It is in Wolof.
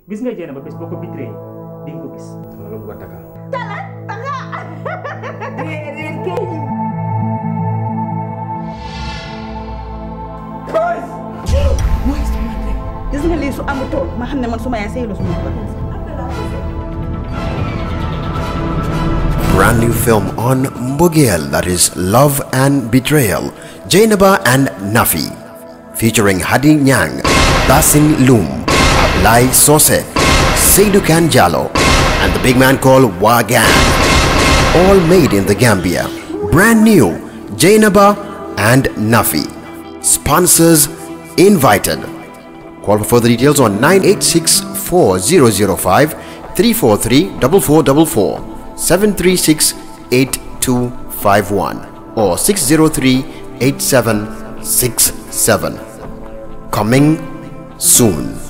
gis nga Jainaba bés boo ko bitree di nga ko gis. dama la bëgg a taka. gis nga lii su amutoon ma xam ne man su ma yaay sëylu suma ko. Brand new film on Mbogel, that is Love and Betrayal, JAINABA and NAFFIE, featuring Hadi Nyang, Basin Loom, Ablai Sose, Seydou Kanjalo, and the big man called Wagan. All made in the Gambia. Brand new JAINABA and NAFFIE. Sponsors invited. Call for further details on 986-4005 343-4444, 736-8251 or 603-8767. Coming soon.